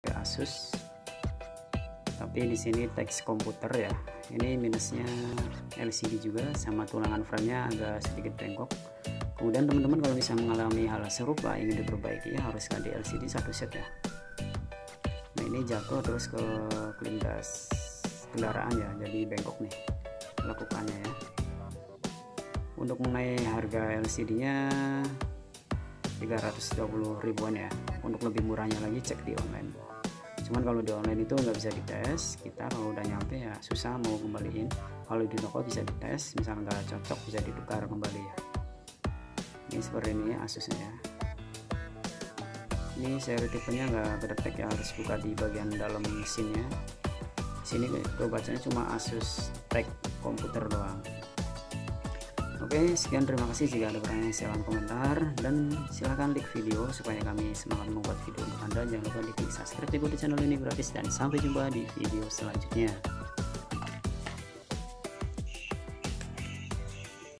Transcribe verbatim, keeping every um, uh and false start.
Asus, tapi di sini teks komputer ya. Ini minusnya L C D juga, sama tulangan framenya agak sedikit bengkok. Kemudian teman-teman kalau bisa mengalami hal serupa ingin diperbaiki ya harus ganti L C D satu set ya. Nah ini jatuh terus ke kelindas kendaraan ya, jadi bengkok nih lekukannya ya. Untuk mengenai harga L C D nya tiga ratus dua puluh ribuan ya. Untuk lebih murahnya lagi cek di online. Cuman kalau di online itu nggak bisa dites, kita kalau udah nyampe ya susah mau kembaliin. Kalau di toko bisa dites, misal nggak cocok bisa ditukar kembali ya. Ini seperti ini Asusnya ya. Ini seri tipenya nggak kedetek ya, harus buka di bagian dalam mesinnya. Sini tuh bacanya cuma Asus Tech komputer doang. Oke, sekian, terima kasih. Jika ada pertanyaan silahkan komentar dan silahkan like video supaya kami semangat membuat video untuk Anda. Jangan lupa di klik subscribe di channel ini gratis dan sampai jumpa di video selanjutnya.